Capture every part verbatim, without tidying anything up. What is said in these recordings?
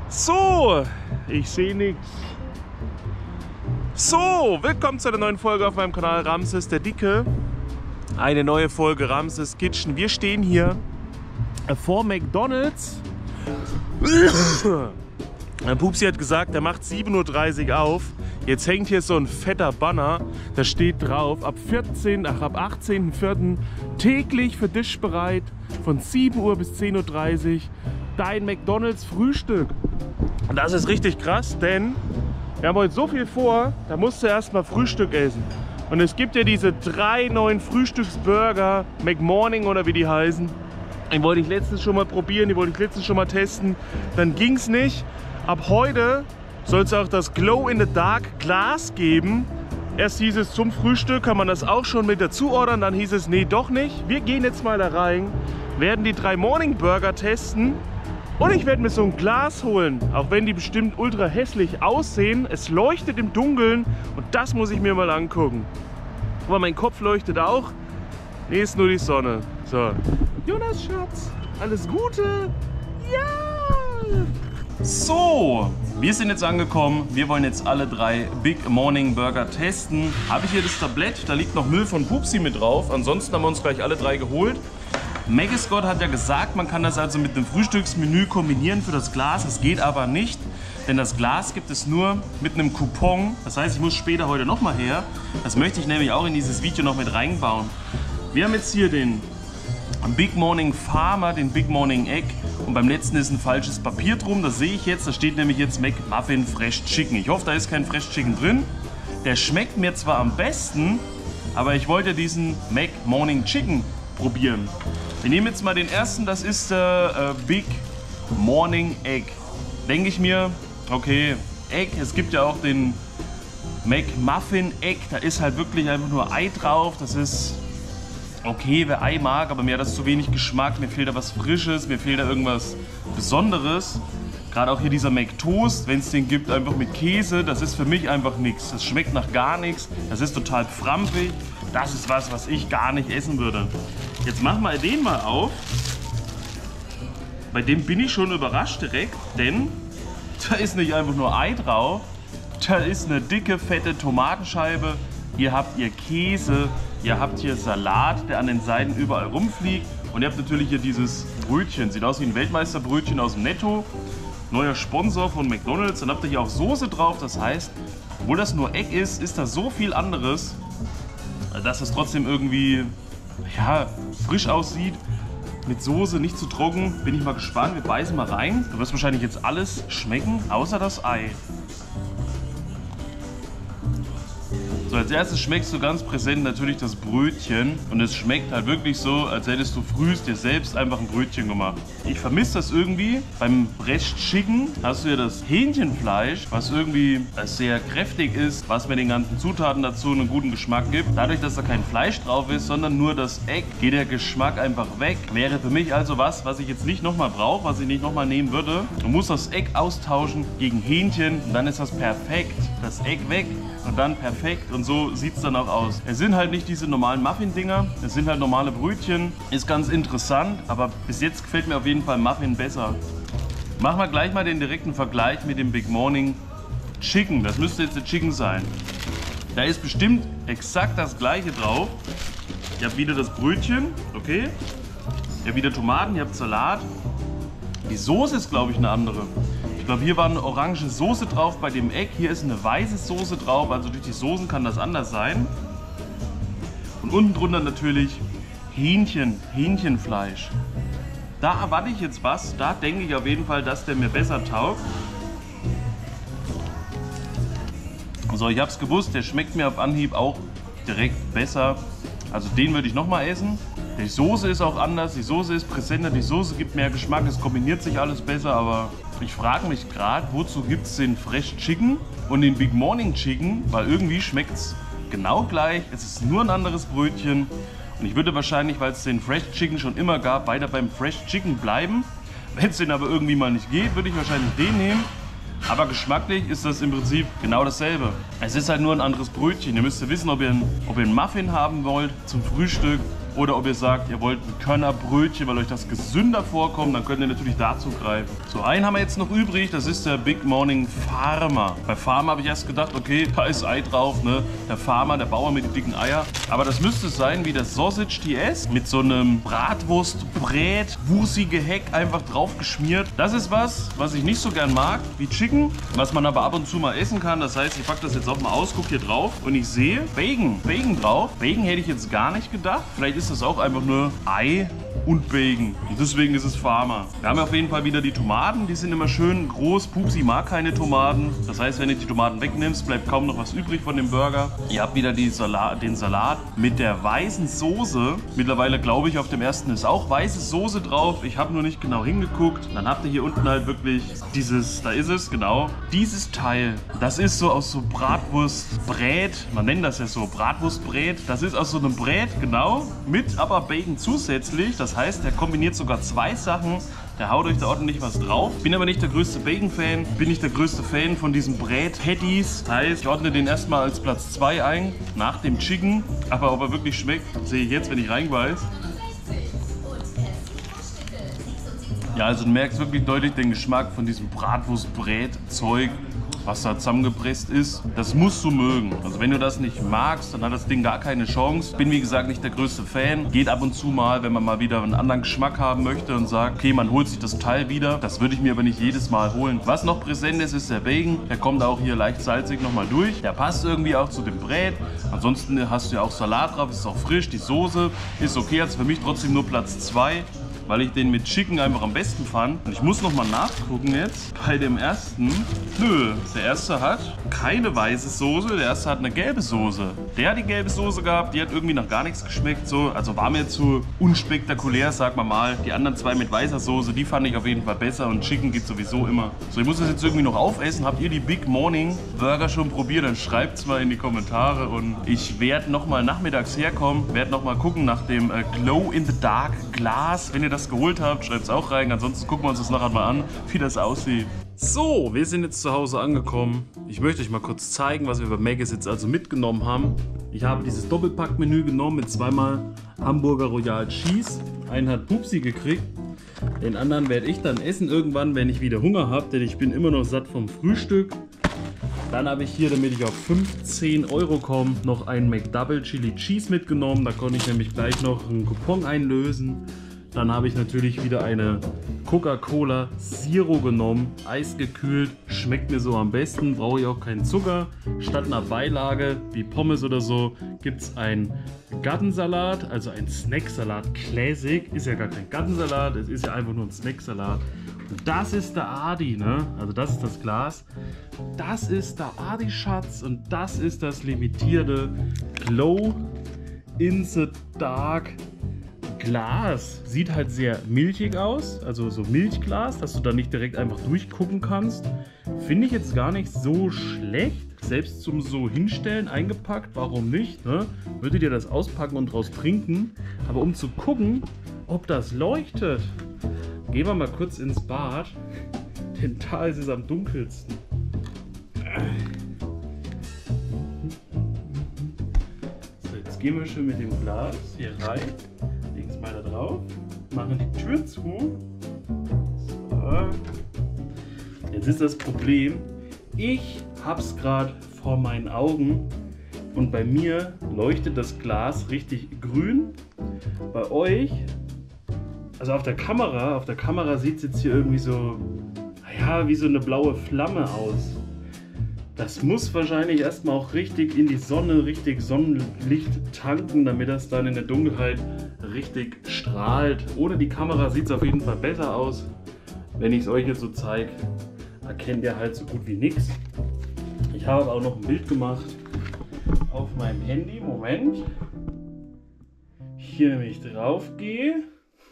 So, ich sehe nichts. So, willkommen zu einer neuen Folge auf meinem Kanal Ramses der Dicke. Eine neue Folge Ramses Kitchen. Wir stehen hier vor McDonald's. Pupsi hat gesagt, er macht sieben Uhr dreißig auf. Jetzt hängt hier so ein fetter Banner, da steht drauf, ab vierzehnten ach, ab achtzehnten vierten täglich für dich bereit, von sieben Uhr bis zehn Uhr dreißig, dein McDonald's Frühstück. Und das ist richtig krass, denn wir haben heute so viel vor, da musst du erstmal Frühstück essen. Und es gibt ja diese drei neuen Frühstücksburger, McMorning oder wie die heißen. Die wollte ich letztens schon mal probieren, die wollte ich letztens schon mal testen. Dann ging es nicht. Ab heute soll es auch das Glow-in-the-Dark Glas geben. Erst hieß es, zum Frühstück kann man das auch schon mit dazu ordern. Dann hieß es, nee, doch nicht. Wir gehen jetzt mal da rein, werden die drei Morning Burger testen. Und ich werde mir so ein Glas holen, auch wenn die bestimmt ultra hässlich aussehen. Es leuchtet im Dunkeln und das muss ich mir mal angucken. Aber mein Kopf leuchtet auch. Nee, ist nur die Sonne. So. Jonas Schatz, alles Gute. Ja! So, wir sind jetzt angekommen. Wir wollen jetzt alle drei Big Morning Burger testen. Habe ich hier das Tablett, da liegt noch Müll von Pupsi mit drauf. Ansonsten haben wir uns gleich alle drei geholt. Megascott hat ja gesagt, man kann das also mit dem Frühstücksmenü kombinieren für das Glas. Es geht aber nicht, denn das Glas gibt es nur mit einem Coupon. Das heißt, ich muss später heute nochmal her. Das möchte ich nämlich auch in dieses Video noch mit reinbauen. Wir haben jetzt hier den Big Morning Farmer, den Big Morning Egg. Und beim letzten ist ein falsches Papier drum. Das sehe ich jetzt. Da steht nämlich jetzt McMuffin Fresh Chicken. Ich hoffe, da ist kein Fresh Chicken drin. Der schmeckt mir zwar am besten, aber ich wollte diesen McMorning Chicken probieren. Wir nehmen jetzt mal den ersten, das ist der äh, Big Morning Egg. Denke ich mir, okay, Egg, es gibt ja auch den McMuffin Egg, da ist halt wirklich einfach nur Ei drauf. Das ist okay, wer Ei mag, aber mir hat das zu wenig Geschmack, mir fehlt da was Frisches, mir fehlt da irgendwas Besonderes. Gerade auch hier dieser McToast, wenn es den gibt, einfach mit Käse, das ist für mich einfach nichts. Das schmeckt nach gar nichts, das ist total frampig. Das ist was, was ich gar nicht essen würde. Jetzt machen wir den mal auf. Bei dem bin ich schon überrascht direkt, denn da ist nicht einfach nur Ei drauf, da ist eine dicke, fette Tomatenscheibe. Hier habt ihr Käse, ihr habt hier Salat, der an den Seiten überall rumfliegt. Und ihr habt natürlich hier dieses Brötchen. Sieht aus wie ein Weltmeisterbrötchen aus dem Netto. Neuer Sponsor von McDonald's. Dann habt ihr hier auch Soße drauf. Das heißt, obwohl das nur Egg ist, ist da so viel anderes, dass es trotzdem irgendwie ja, frisch aussieht. Mit Soße, nicht zu trocken. Bin ich mal gespannt. Wir beißen mal rein. Du wirst wahrscheinlich jetzt alles schmecken, außer das Ei. So, als erstes schmeckst du ganz präsent natürlich das Brötchen und es schmeckt halt wirklich so, als hättest du frühst dir selbst einfach ein Brötchen gemacht. Ich vermisse das irgendwie. Beim Fresh Chicken hast du ja das Hähnchenfleisch, was irgendwie sehr kräftig ist, was mit den ganzen Zutaten dazu einen guten Geschmack gibt. Dadurch, dass da kein Fleisch drauf ist, sondern nur das Egg, geht der Geschmack einfach weg. Wäre für mich also was, was ich jetzt nicht nochmal brauche, was ich nicht nochmal nehmen würde. Du musst das Egg austauschen gegen Hähnchen und dann ist das perfekt. Das Egg weg und dann perfekt. Und so sieht es dann auch aus. Es sind halt nicht diese normalen Muffin-Dinger, es sind halt normale Brötchen. Ist ganz interessant, aber bis jetzt gefällt mir auf jeden Fall Muffin besser. Machen wir gleich mal den direkten Vergleich mit dem Big Morning Chicken. Das müsste jetzt der Chicken sein. Da ist bestimmt exakt das gleiche drauf. Ihr habt wieder das Brötchen, okay. Ihr habt wieder Tomaten, ihr habt Salat. Die Soße ist, glaube ich, eine andere. Ich glaube, hier war eine orange Soße drauf bei dem Egg. Hier ist eine weiße Soße drauf. Also durch die Soßen kann das anders sein. Und unten drunter natürlich Hähnchen, Hähnchenfleisch. Da erwarte ich jetzt was. Da denke ich auf jeden Fall, dass der mir besser taugt. So, ich habe es gewusst. Der schmeckt mir auf Anhieb auch direkt besser. Also den würde ich nochmal essen. Die Soße ist auch anders. Die Soße ist präsenter. Die Soße gibt mehr Geschmack. Es kombiniert sich alles besser, aber ich frage mich gerade, wozu gibt es den Fresh Chicken und den Big Morning Chicken, weil irgendwie schmeckt es genau gleich, es ist nur ein anderes Brötchen und ich würde wahrscheinlich, weil es den Fresh Chicken schon immer gab, weiter beim Fresh Chicken bleiben. Wenn es den aber irgendwie mal nicht geht, würde ich wahrscheinlich den nehmen, aber geschmacklich ist das im Prinzip genau dasselbe. Es ist halt nur ein anderes Brötchen. Ihr müsst ja wissen, ob ihr, ein, ob ihr einen Muffin haben wollt zum Frühstück Oder ob ihr sagt, ihr wollt ein Körnerbrötchen, weil euch das gesünder vorkommt, dann könnt ihr natürlich dazu greifen. So, einen haben wir jetzt noch übrig, das ist der Big Morning Farmer. Bei Farmer habe ich erst gedacht, okay, da ist Ei drauf, ne? Der Farmer, der Bauer mit den dicken Eier. Aber das müsste sein wie das Sausage T S mit so einem Bratwurst-Brät, wusige Heck einfach drauf geschmiert. Das ist was, was ich nicht so gern mag, wie Chicken, was man aber ab und zu mal essen kann. Das heißt, ich packe das jetzt auch mal aus, gucke hier drauf und ich sehe Bacon. Bacon drauf. Bacon hätte ich jetzt gar nicht gedacht. Vielleicht ist das auch einfach nur Ei und Bacon. Und deswegen ist es Farmer. Wir haben auf jeden Fall wieder die Tomaten. Die sind immer schön groß. Pupsi mag keine Tomaten. Das heißt, wenn du die Tomaten wegnimmst, bleibt kaum noch was übrig von dem Burger. Ihr habt wieder die Salat, den Salat mit der weißen Soße. Mittlerweile glaube ich, auf dem ersten ist auch weiße Soße drauf. Ich habe nur nicht genau hingeguckt. Dann habt ihr hier unten halt wirklich dieses, da ist es, genau. Dieses Teil, das ist so aus so Bratwurstbrät. Man nennt das ja so Bratwurstbrät. Das ist aus so einem Brät, genau. Mit aber Bacon zusätzlich. Das heißt, der kombiniert sogar zwei Sachen. Der haut euch da ordentlich was drauf. Bin aber nicht der größte Bacon-Fan. Bin nicht der größte Fan von diesen Brät-Patties. Das heißt, ich ordne den erstmal als Platz zwei ein, nach dem Chicken. Aber ob er wirklich schmeckt, sehe ich jetzt, wenn ich reinbeiß. Ja, also du merkst wirklich deutlich den Geschmack von diesem Bratwurst-Brät-Zeug, was da zusammengepresst ist. Das musst du mögen. Also wenn du das nicht magst, dann hat das Ding gar keine Chance. Bin wie gesagt nicht der größte Fan. Geht ab und zu mal, wenn man mal wieder einen anderen Geschmack haben möchte und sagt, okay, man holt sich das Teil wieder. Das würde ich mir aber nicht jedes Mal holen. Was noch präsent ist, ist der Bacon. Der kommt auch hier leicht salzig nochmal durch. Der passt irgendwie auch zu dem Brät. Ansonsten hast du ja auch Salat drauf, ist auch frisch. Die Soße ist okay, hat für mich trotzdem nur Platz zwei. Weil ich den mit Chicken einfach am besten fand. Und ich muss nochmal nachgucken jetzt bei dem ersten. Nö, der erste hat keine weiße Soße, der erste hat eine gelbe Soße. Der hat die gelbe Soße gehabt, die hat irgendwie noch gar nichts geschmeckt. So. Also war mir zu unspektakulär, sag mal mal. Die anderen zwei mit weißer Soße, die fand ich auf jeden Fall besser. Und Chicken geht sowieso immer. So, ich muss das jetzt irgendwie noch aufessen. Habt ihr die Big Morning Burger schon probiert? Dann schreibt es mal in die Kommentare. Und ich werde nochmal nachmittags herkommen. Werde nochmal gucken nach dem äh, Glow in the Dark Glas. Wenn ihr das geholt habt, schreibt es auch rein. Ansonsten gucken wir uns das nachher mal an, wie das aussieht. So, wir sind jetzt zu Hause angekommen. Ich möchte euch mal kurz zeigen, was wir bei Mc's jetzt also mitgenommen haben. Ich habe dieses Doppelpack-Menü genommen mit zweimal Hamburger Royal Cheese. Einen hat Pupsi gekriegt. Den anderen werde ich dann essen irgendwann, wenn ich wieder Hunger habe, denn ich bin immer noch satt vom Frühstück. Dann habe ich hier, damit ich auf fünfzehn Euro komme, noch einen McDouble Chili Cheese mitgenommen. Da konnte ich nämlich gleich noch einen Coupon einlösen. Dann habe ich natürlich wieder eine Coca-Cola Zero genommen, eisgekühlt, schmeckt mir so am besten, brauche ich auch keinen Zucker. Statt einer Beilage wie Pommes oder so gibt es einen Gartensalat, also ein Snacksalat Classic. Ist ja gar kein Gartensalat, es ist ja einfach nur ein Snacksalat. Und das ist der Adi, ne? Also das ist das Glas. Das ist der Adi-Schatz und das ist das limitierte Glow in the Dark Glas. Sieht halt sehr milchig aus, also so Milchglas, dass du da nicht direkt einfach durchgucken kannst. Finde ich jetzt gar nicht so schlecht. Selbst zum so hinstellen, eingepackt, warum nicht? Ne? Würdet ihr das auspacken und draus trinken. Aber um zu gucken, ob das leuchtet, gehen wir mal kurz ins Bad, denn da ist es am dunkelsten. So, jetzt gehen wir schon mit dem Glas hier rein. Legen es mal da drauf, machen die Tür zu. So. Jetzt ist das Problem, ich habe es gerade vor meinen Augen und bei mir leuchtet das Glas richtig grün. Bei euch, also auf der Kamera, auf der Kamera sieht es jetzt hier irgendwie so, naja, wie so eine blaue Flamme aus. Das muss wahrscheinlich erstmal auch richtig in die Sonne, richtig Sonnenlicht tanken, damit das dann in der Dunkelheit richtig strahlt. Ohne die Kamera sieht es auf jeden Fall besser aus. Wenn ich es euch jetzt so zeige, erkennt ihr halt so gut wie nichts. Ich habe auch noch ein Bild gemacht auf meinem Handy. Moment. Hier nämlich drauf gehe.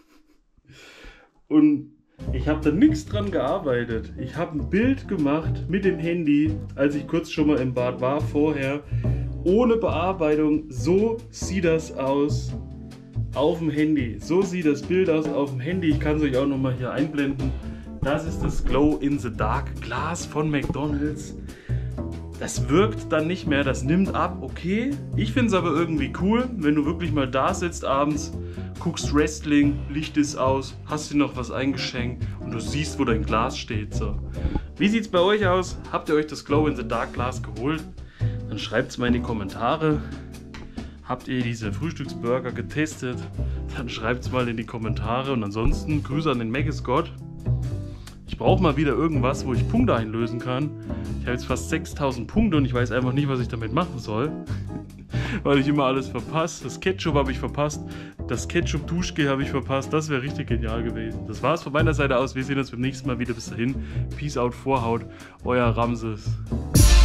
Und ich habe da nichts dran gearbeitet. Ich habe ein Bild gemacht mit dem Handy, als ich kurz schon mal im Bad war vorher. Ohne Bearbeitung. So sieht das aus auf dem Handy. So sieht das Bild aus auf dem Handy. Ich kann es euch auch noch mal hier einblenden. Das ist das Glow in the Dark Glas von McDonald's. das wirkt dann nicht mehr, das nimmt ab, okay. Ich finde es aber irgendwie cool, wenn du wirklich mal da sitzt abends, guckst Wrestling, Licht ist aus, hast dir noch was eingeschenkt und du siehst, wo dein Glas steht. So. Wie sieht es bei euch aus? Habt ihr euch das Glow in the Dark Glas geholt? Dann schreibt es mal in die Kommentare. Habt ihr diese Frühstücksburger getestet? Dann schreibt es mal in die Kommentare. Und ansonsten Grüße an den Megascott. Ich brauche mal wieder irgendwas, wo ich Punkte einlösen kann. Ich habe jetzt fast sechstausend Punkte und ich weiß einfach nicht, was ich damit machen soll. Weil ich immer alles verpasse. Das Ketchup habe ich verpasst. Das Ketchup-Duschgel habe ich verpasst. Das wäre richtig genial gewesen. Das war es von meiner Seite aus. Wir sehen uns beim nächsten Mal wieder. Bis dahin. Peace out, Vorhaut. Euer Ramses.